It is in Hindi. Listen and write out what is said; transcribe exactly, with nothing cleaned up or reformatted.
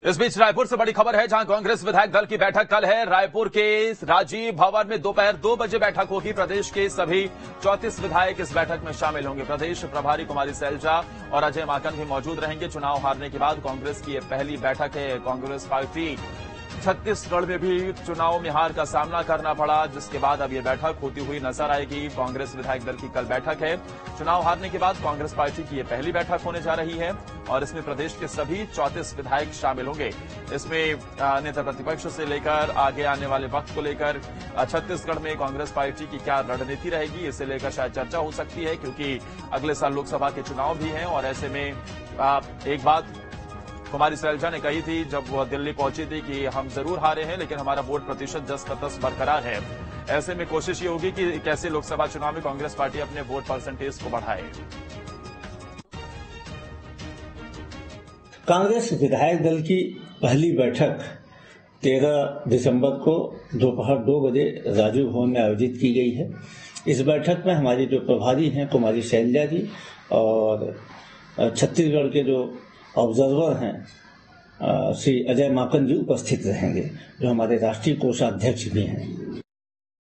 इस बीच रायपुर से बड़ी खबर है, जहां कांग्रेस विधायक दल की बैठक कल है। रायपुर के राजीव भवन में दोपहर दो बजे बैठक होगी। प्रदेश के सभी चौंतीस विधायक इस बैठक में शामिल होंगे। प्रदेश प्रभारी कुमारी सैलजा और अजय माकन भी मौजूद रहेंगे। चुनाव हारने के बाद कांग्रेस की यह पहली बैठक है। कांग्रेस पार्टी छत्तीसगढ़ में भी चुनाव में हार का सामना करना पड़ा, जिसके बाद अब यह बैठक होती हुई नजर आएगी। कांग्रेस विधायक दल की कल बैठक है। चुनाव हारने के बाद कांग्रेस पार्टी की यह पहली बैठक होने जा रही है और इसमें प्रदेश के सभी चौंतीस विधायक शामिल होंगे। इसमें नेता प्रतिपक्ष से लेकर आगे आने वाले वक्त को लेकर छत्तीसगढ़ में कांग्रेस पार्टी की क्या रणनीति रहेगी, इसे लेकर शायद चर्चा हो सकती है, क्योंकि अगले साल लोकसभा के चुनाव भी हैं। और ऐसे में एक बात कुमारी सैलजा ने कही थी जब वो दिल्ली पहुंची थी कि हम जरूर हारे हैं, लेकिन हमारा वोट प्रतिशत दस का दस बरकरार है। ऐसे में कोशिश ये होगी कि कैसे लोकसभा चुनाव में कांग्रेस पार्टी अपने वोट परसेंटेज को बढ़ाए। कांग्रेस विधायक दल की पहली बैठक तेरह दिसंबर को दोपहर दो बजे राजीव भवन में आयोजित की गई है। इस बैठक में हमारी जो प्रभारी हैं कुमारी सैलजा जी और छत्तीसगढ़ के जो ऑब्जर्वर हैं श्री अजय माकन जी उपस्थित रहेंगे, जो हमारे राष्ट्रीय कोषाध्यक्ष भी हैं।